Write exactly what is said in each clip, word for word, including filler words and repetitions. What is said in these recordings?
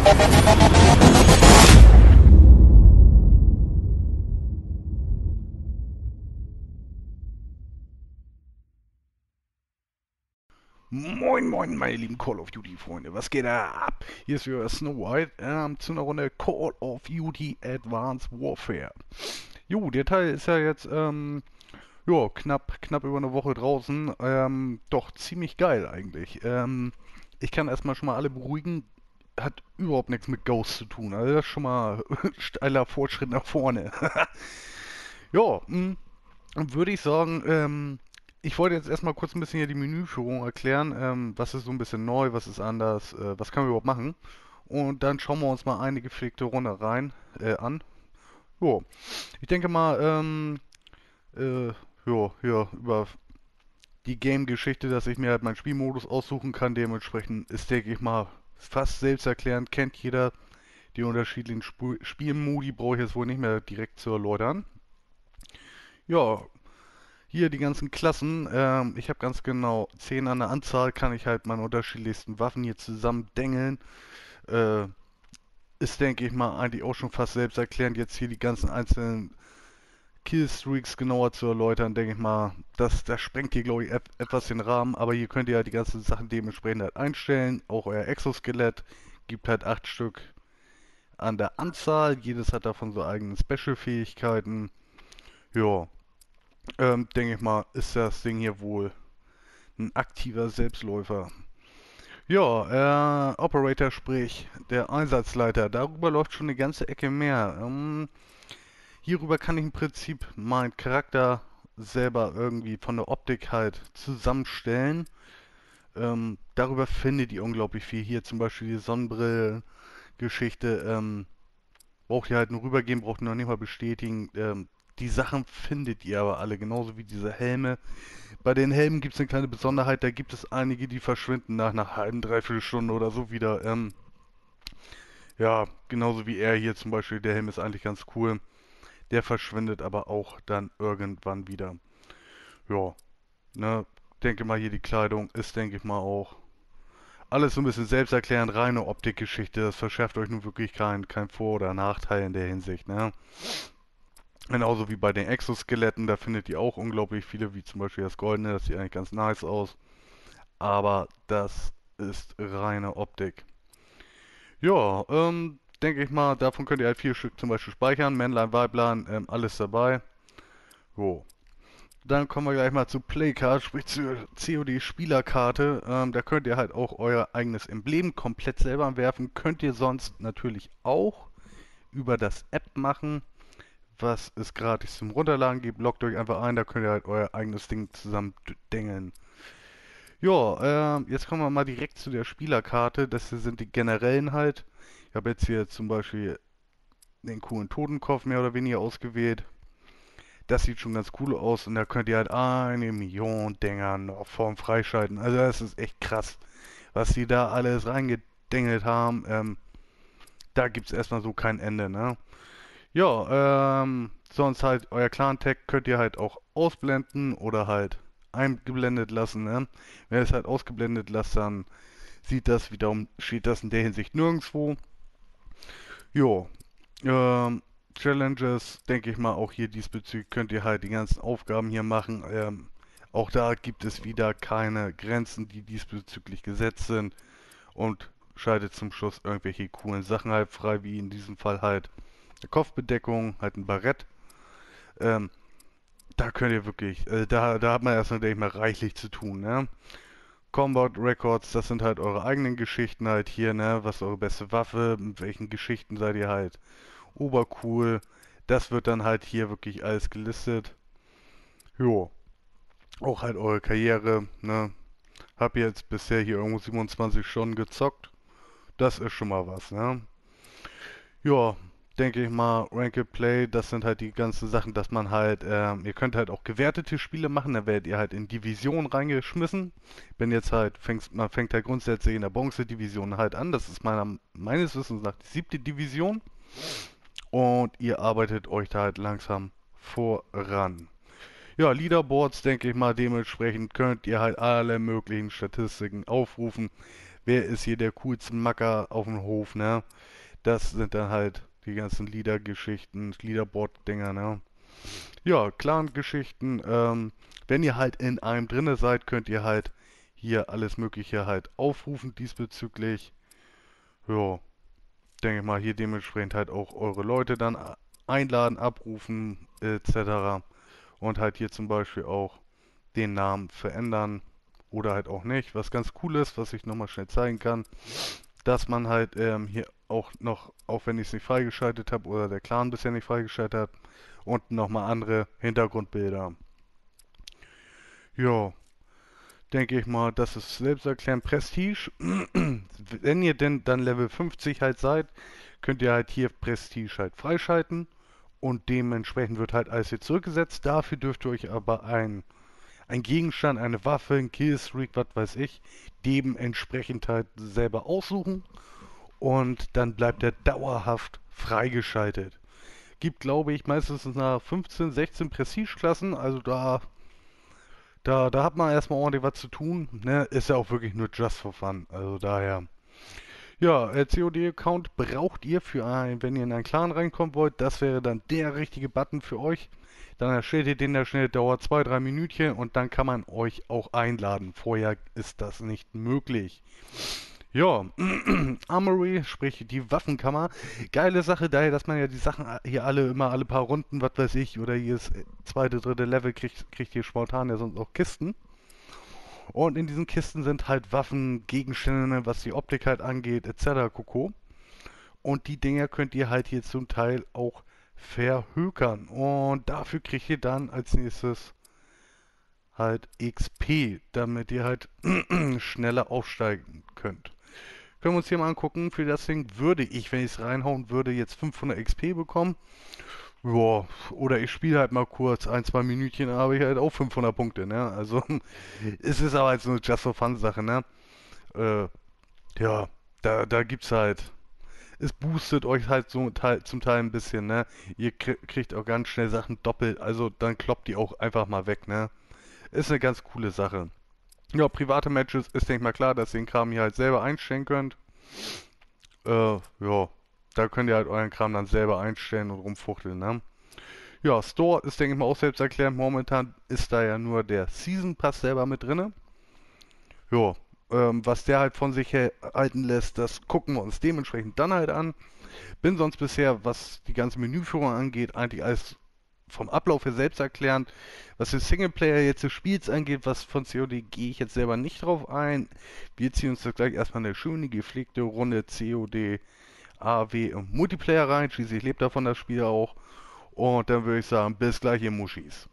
Moin moin meine lieben Call of Duty Freunde, was geht da ab? Hier ist wieder Snow White ähm, zu einer Runde Call of Duty Advanced Warfare. Jo, der Teil ist ja jetzt ähm, jo, knapp, knapp über eine Woche draußen, ähm, doch ziemlich geil eigentlich. Ähm, ich kann erstmal schon mal alle beruhigen, hat überhaupt nichts mit Ghost zu tun, also das ist schon mal steiler Fortschritt nach vorne. Ja, mh, würde ich sagen, ähm, ich wollte jetzt erstmal kurz ein bisschen hier die Menüführung erklären. Ähm, was ist so ein bisschen neu, was ist anders, äh, was können wir überhaupt machen? Und dann schauen wir uns mal eine gepflegte Runde rein, äh, an. Jo, ich denke mal, ähm, äh, jo, ja, über die Game-Geschichte, dass ich mir halt meinen Spielmodus aussuchen kann, dementsprechend ist, denke ich mal, fast selbsterklärend, kennt jeder. Die unterschiedlichen Sp Spielmodi brauche ich jetzt wohl nicht mehr direkt zu erläutern. Ja, hier die ganzen Klassen. Ähm, ich habe ganz genau zehn an der Anzahl, kann ich halt meine unterschiedlichsten Waffen hier zusammendengeln. Äh, ist, denke ich mal, eigentlich auch schon fast selbsterklärend, jetzt hier die ganzen einzelnen Killstreaks genauer zu erläutern, denke ich mal. Das, das sprengt hier, glaube ich, et etwas den Rahmen, aber hier könnt ihr halt die ganzen Sachen dementsprechend halt einstellen. Auch euer Exoskelett gibt halt acht Stück an der Anzahl. Jedes hat davon so eigene Special-Fähigkeiten. Ja, ähm, denke ich mal, ist das Ding hier wohl ein aktiver Selbstläufer. Ja, äh, Operator, sprich der Einsatzleiter, darüber läuft schon eine ganze Ecke mehr. Ähm, hierüber kann ich im Prinzip meinen Charakter selber irgendwie von der Optik halt zusammenstellen. Ähm, darüber findet ihr unglaublich viel. Hier zum Beispiel die Sonnenbrille-Geschichte. Ähm, braucht ihr halt nur rübergehen, braucht ihr noch nicht mal bestätigen. Ähm, die Sachen findet ihr aber alle, genauso wie diese Helme. Bei den Helmen gibt es eine kleine Besonderheit, da gibt es einige, die verschwinden nach einer halben, dreiviertel Stunde oder so wieder. Ähm, ja, genauso wie er hier zum Beispiel, der Helm ist eigentlich ganz cool. Der verschwindet aber auch dann irgendwann wieder. Ja, ne, denke mal hier die Kleidung ist, denke ich mal auch. Alles so ein bisschen selbsterklärend, reine Optikgeschichte, das verschafft euch nun wirklich kein, kein Vor- oder Nachteil in der Hinsicht, ne? Genauso wie bei den Exoskeletten, da findet ihr auch unglaublich viele, wie zum Beispiel das Goldene, das sieht eigentlich ganz nice aus. Aber das ist reine Optik. Ja, ähm, denke ich mal, davon könnt ihr halt vier Stück zum Beispiel speichern. Männlein, Weiblein, ähm, alles dabei. Jo. Dann kommen wir gleich mal zu Playcard, sprich zur C O D-Spielerkarte. Ähm, da könnt ihr halt auch euer eigenes Emblem komplett selber werfen. Könnt ihr sonst natürlich auch über das App machen, was es gratis zum Runterladen gibt. Loggt euch einfach ein, da könnt ihr halt euer eigenes Ding zusammen dengeln. Ja, ähm, jetzt kommen wir mal direkt zu der Spielerkarte. Das hier sind die generellen halt. Ich habe jetzt hier zum Beispiel den coolen Totenkopf mehr oder weniger ausgewählt. Das sieht schon ganz cool aus und da könnt ihr halt eine Million Dinger noch vorm Freischalten. Also das ist echt krass, was die da alles reingedengelt haben. Ähm, da gibt es erstmal so kein Ende, ne? Ja, ähm, sonst halt euer Clan-Tag könnt ihr halt auch ausblenden oder halt eingeblendet lassen, ne? Wenn ihr es halt ausgeblendet lasst, dann sieht das wiederum, steht das in der Hinsicht nirgendwo. Jo, ähm, Challenges, denke ich mal, auch hier diesbezüglich könnt ihr halt die ganzen Aufgaben hier machen. Ähm, auch da gibt es wieder keine Grenzen, die diesbezüglich gesetzt sind und schaltet zum Schluss irgendwelche coolen Sachen halt frei, wie in diesem Fall halt eine Kopfbedeckung, halt ein Barett. Ähm, da könnt ihr wirklich, äh, da, da hat man erstmal, denke ich mal, reichlich zu tun, ne? Combat Records, das sind halt eure eigenen Geschichten halt hier, ne? Was ist eure beste Waffe? Mit welchen Geschichten seid ihr halt obercool? Das wird dann halt hier wirklich alles gelistet. Jo, auch halt eure Karriere, ne? Hab jetzt bisher hier irgendwo siebenundzwanzig Stunden gezockt. Das ist schon mal was, ne? Ja, denke ich mal, Ranked Play, das sind halt die ganzen Sachen, dass man halt, ähm, ihr könnt halt auch gewertete Spiele machen, da werdet ihr halt in Division reingeschmissen. Wenn jetzt halt, fängst, man fängt halt grundsätzlich in der Bronze-Division halt an, das ist meiner, meines Wissens nach die siebte Division. Und ihr arbeitet euch da halt langsam voran. Ja, Leaderboards, denke ich mal, dementsprechend könnt ihr halt alle möglichen Statistiken aufrufen. wer ist hier der coolste Macker auf dem Hof, ne? Das sind dann halt die ganzen Liedergeschichten, Leaderboard-Dinger, ne? Ja, Clan-Geschichten. Ähm, wenn ihr halt in einem drinne seid, könnt ihr halt hier alles Mögliche halt aufrufen diesbezüglich. Ja, denke ich mal, hier dementsprechend halt auch eure Leute dann a- einladen, abrufen, et cetera. Und halt hier zum Beispiel auch den Namen verändern oder halt auch nicht. Was ganz cool ist, was ich nochmal schnell zeigen kann, dass man halt ähm, hier auch noch, auch wenn ich es nicht freigeschaltet habe oder der Clan bisher nicht freigeschaltet hat, und nochmal andere Hintergrundbilder. Ja, denke ich mal, das ist selbsterklärend Prestige. Wenn ihr denn dann Level fünfzig halt seid, könnt ihr halt hier Prestige halt freischalten und dementsprechend wird halt alles hier zurückgesetzt. Dafür dürft ihr euch aber ein, ein Gegenstand, eine Waffe, ein Killstreak, was weiß ich, dementsprechend halt selber aussuchen und dann bleibt er dauerhaft freigeschaltet. Gibt, glaube ich, meistens nach fünfzehn, sechzehn Prestige-Klassen, also da Da, da hat man erstmal ordentlich was zu tun. Ne? Ist ja auch wirklich nur just for fun. Also daher. Ja, äh, C O D-Account braucht ihr für ein, wenn ihr in einen Clan reinkommen wollt. Das wäre dann der richtige Button für euch. Dann erstellt ihr den da schnell, dauert zwei, drei Minütchen und dann kann man euch auch einladen. Vorher ist das nicht möglich. Ja, Armory, sprich die Waffenkammer. Geile Sache, daher, dass man ja die Sachen hier alle immer alle paar Runden, was weiß ich, oder hier ist äh, zweite, dritte Level, kriegt, kriegt ihr spontan ja sonst auch Kisten. Und in diesen Kisten sind halt Waffen, Gegenstände, was die Optik halt angeht, et cetera. Koko. Und die Dinger könnt ihr halt hier zum Teil auch verhökern. Und dafür kriegt ihr dann als nächstes halt X P, damit ihr halt schneller aufsteigen könnt. Können wir uns hier mal angucken. Für das Ding würde ich, wenn ich es reinhauen würde, jetzt fünfhundert X P bekommen. Ja, oder ich spiele halt mal kurz ein, zwei Minütchen, dann habe ich halt auch fünfhundert Punkte, ne? Also, es ist aber jetzt so eine Just for Fun Sache, ne? Äh, ja, da, da gibt's halt, es boostet euch halt so teil, zum Teil ein bisschen, ne? Ihr krie- kriegt auch ganz schnell Sachen doppelt, also dann kloppt die auch einfach mal weg, ne? Ist eine ganz coole Sache. Ja, private Matches ist, denke ich mal, klar, dass ihr den Kram hier halt selber einstellen könnt. Äh, ja, da könnt ihr halt euren Kram dann selber einstellen und rumfuchteln, ne? Ja, Store ist, denke ich mal, auch selbsterklärend. Momentan ist da ja nur der Season Pass selber mit drinne. Ja, ähm, was der halt von sich halten lässt, das gucken wir uns dementsprechend dann halt an. Bin sonst bisher, was die ganze Menüführung angeht, eigentlich alles vom Ablauf her selbst erklärend. Was den Singleplayer jetzt des Spiels angeht, was von C O D, gehe ich jetzt selber nicht drauf ein. Wir ziehen uns das gleich erstmal eine schöne, gepflegte Runde C O D A W im Multiplayer rein. Schließlich lebt davon das Spiel auch. Und dann würde ich sagen, bis gleich, ihr Muschis.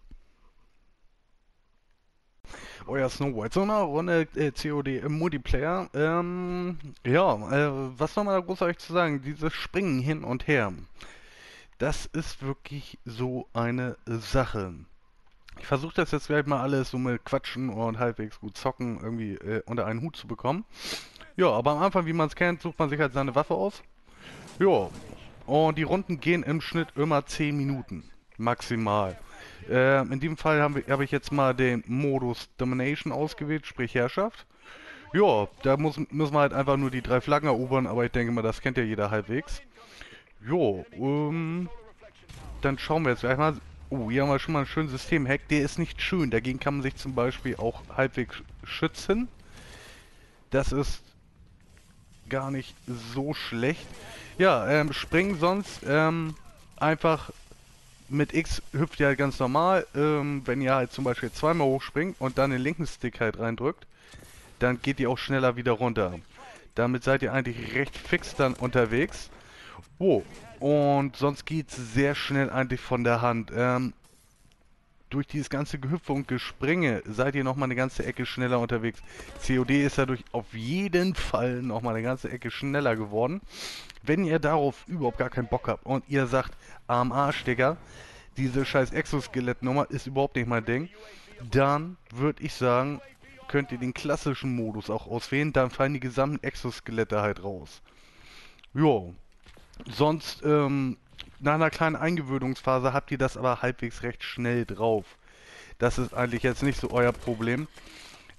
Euer Snow White. So eine Runde äh, C O D im Multiplayer. Ähm, ja, äh, was soll man da großartig zu sagen? Dieses Springen hin und her. Das ist wirklich so eine Sache. Ich versuche das jetzt gleich mal alles so mit Quatschen und halbwegs gut zocken irgendwie äh, unter einen Hut zu bekommen. Ja, aber am Anfang, wie man es kennt, sucht man sich halt seine Waffe aus. Ja, und die Runden gehen im Schnitt immer zehn Minuten. Maximal. Äh, in dem Fall habe hab ich jetzt mal den Modus Domination ausgewählt, sprich Herrschaft. Ja, da muss, müssen wir halt einfach nur die drei Flaggen erobern, aber ich denke mal, das kennt ja jeder halbwegs. Jo, ähm, dann schauen wir jetzt gleich mal. Oh, hier haben wir schon mal einen schönen Systemhack. Der ist nicht schön. Dagegen kann man sich zum Beispiel auch halbwegs schützen. Das ist gar nicht so schlecht. Ja, ähm, springen sonst ähm, einfach mit X hüpft ihr halt ganz normal. Ähm, wenn ihr halt zum Beispiel zweimal hochspringt und dann den linken Stick halt reindrückt, dann geht ihr auch schneller wieder runter. Damit seid ihr eigentlich recht fix dann unterwegs. Oh, und sonst geht es sehr schnell eigentlich von der Hand. Ähm, durch dieses ganze Gehüpfe und Gespringe seid ihr nochmal eine ganze Ecke schneller unterwegs. C O D ist dadurch auf jeden Fall nochmal eine ganze Ecke schneller geworden. Wenn ihr darauf überhaupt gar keinen Bock habt und ihr sagt, am Arsch, Digga, diese scheiß Exoskelett-Nummer ist überhaupt nicht mein Ding, dann würde ich sagen, könnt ihr den klassischen Modus auch auswählen, dann fallen die gesamten Exoskelette halt raus. Jo, sonst, ähm, nach einer kleinen Eingewöhnungsphase habt ihr das aber halbwegs recht schnell drauf. Das ist eigentlich jetzt nicht so euer Problem.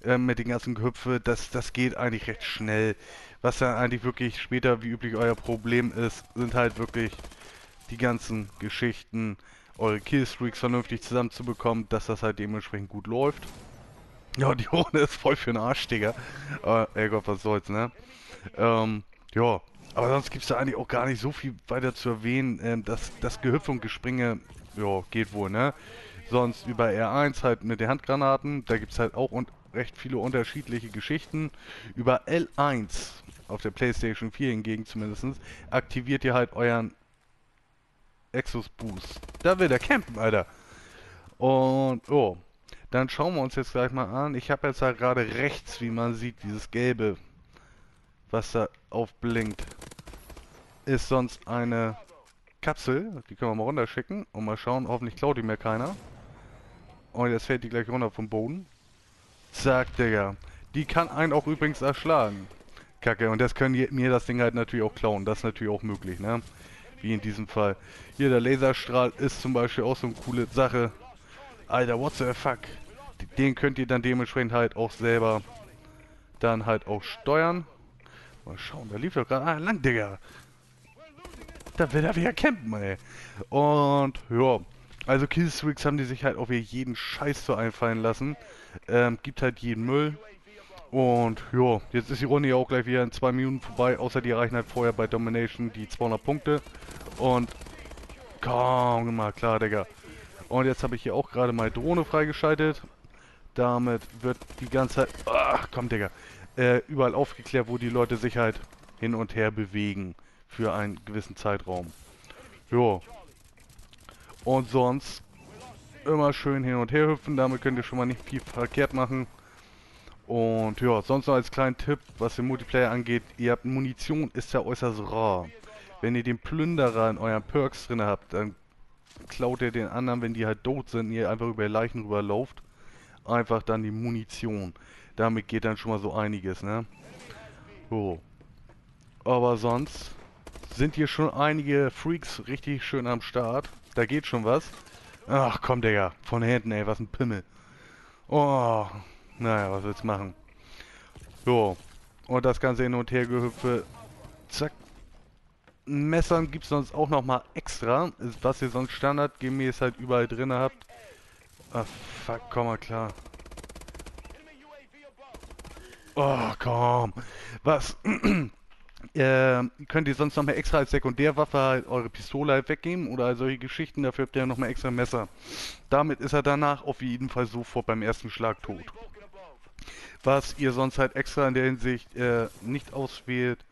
äh, mit den ganzen Gehüpfe, das, das geht eigentlich recht schnell. Was dann eigentlich wirklich später wie üblich euer Problem ist, sind halt wirklich die ganzen Geschichten, eure Killstreaks vernünftig zusammenzubekommen, dass das halt dementsprechend gut läuft. Ja, die Runde ist voll für den Arsch, Digga. Aber, ey Gott, was soll's, ne? Ähm, ja. Aber sonst gibt's da eigentlich auch gar nicht so viel weiter zu erwähnen. Ähm, das, das Gehüpfe und Gespringe, ja, geht wohl, ne? Sonst über R eins halt mit den Handgranaten. Da gibt's halt auch un recht viele unterschiedliche Geschichten. Über L eins auf der PlayStation vier hingegen zumindest aktiviert ihr halt euren Exos Boost. Da will der campen, Alter. Und, oh. Dann schauen wir uns jetzt gleich mal an. Ich habe jetzt halt gerade rechts, wie man sieht, dieses gelbe, was da aufblinkt, ist sonst eine Kapsel. Die können wir mal runterschicken und mal schauen. Hoffentlich klaut die mir keiner. Und jetzt fällt die gleich runter vom Boden. Zack, Digga. Die kann einen auch übrigens erschlagen. Kacke. Und das können mir das Ding halt natürlich auch klauen. Das ist natürlich auch möglich, ne? Wie in diesem Fall. Hier, der Laserstrahl ist zum Beispiel auch so eine coole Sache. Alter, what the fuck? Den könnt ihr dann dementsprechend halt auch selber dann halt auch steuern. Mal schauen, da lief doch gerade ah, lang, Digga. Da will er wieder campen, ey. Und, ja. Also Killstreaks haben die sich halt auch wieder jeden Scheiß so einfallen lassen. Ähm, gibt halt jeden Müll. Und, ja, jetzt ist die Runde ja auch gleich wieder in zwei Minuten vorbei. Außer die erreichen halt vorher bei Domination die zweihundert Punkte. Und, komm mal klar, Digga. Und jetzt habe ich hier auch gerade mal Drohne freigeschaltet. Damit wird die ganze Zeit, ach komm Digga, äh, überall aufgeklärt, wo die Leute sich halt hin und her bewegen für einen gewissen Zeitraum. Jo. Und sonst immer schön hin und her hüpfen, damit könnt ihr schon mal nicht viel verkehrt machen. Und ja, sonst noch als kleinen Tipp, was den Multiplayer angeht, ihr habt Munition, ist ja äußerst rar. Wenn ihr den Plünderer in euren Perks drin habt, dann klaut ihr den anderen, wenn die halt tot sind, ihr einfach über Leichen rüberlauft. Einfach dann die Munition. Damit geht dann schon mal so einiges, ne? So. Aber sonst sind hier schon einige Freaks richtig schön am Start. Da geht schon was. Ach komm, Digga. Von hinten, ey. Was ein Pimmel. Oh. Naja, was willst du machen? So. Und das ganze Hin- und Hergehüpfe. Zack. Messern gibt es sonst auch nochmal extra. Was ihr sonst standardgemäß halt überall drin habt. Ah, fuck, komm mal klar. Oh, komm. Was? äh, könnt ihr sonst noch mal extra als Sekundärwaffe halt eure Pistole halt weggeben oder solche Geschichten? Dafür habt ihr noch mal extra Messer. Damit ist er danach auf jeden Fall sofort beim ersten Schlag tot. Was ihr sonst halt extra in der Hinsicht äh, nicht auswählt,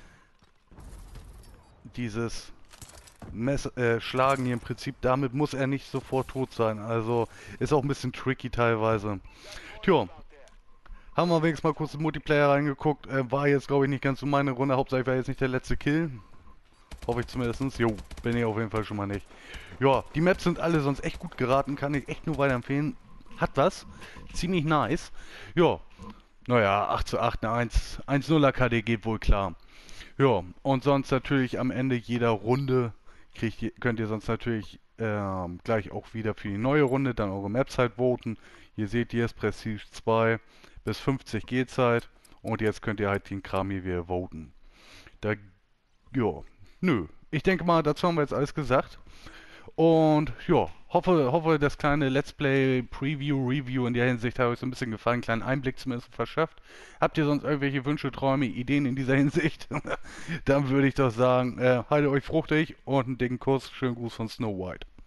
dieses Messer, äh, Schlagen hier im Prinzip, damit muss er nicht sofort tot sein. Also ist auch ein bisschen tricky teilweise. Tja. Haben wir wenigstens mal kurz in Multiplayer reingeguckt. Äh, war jetzt, glaube ich, nicht ganz so meine Runde. Hauptsache war jetzt nicht der letzte Kill. Hoffe ich zumindest. Jo, bin ich auf jeden Fall schon mal nicht. Ja, die Maps sind alle sonst echt gut geraten. Kann ich echt nur weiterempfehlen. Hat was. Ziemlich nice. Ja, naja, acht zu acht, eine eins, eins null K D geht wohl klar. Ja, und sonst natürlich am Ende jeder Runde kriegt ihr, könnt ihr sonst natürlich ähm, gleich auch wieder für die neue Runde dann eure Maps halt voten. Hier seht ihr es, Prestige zwei. Bis fünfzig geht's halt. Und jetzt könnt ihr halt den Kram hier wieder voten. Da, ja, nö. Ich denke mal, dazu haben wir jetzt alles gesagt. Und ja, hoffe, hoffe, das kleine Let's Play Preview, Review in der Hinsicht hat euch so ein bisschen gefallen, einen kleinen Einblick zumindest verschafft. Habt ihr sonst irgendwelche Wünsche, Träume, Ideen in dieser Hinsicht? Dann würde ich doch sagen, äh, haltet euch fruchtig und einen dicken Kuss. Schönen Gruß von Snow White.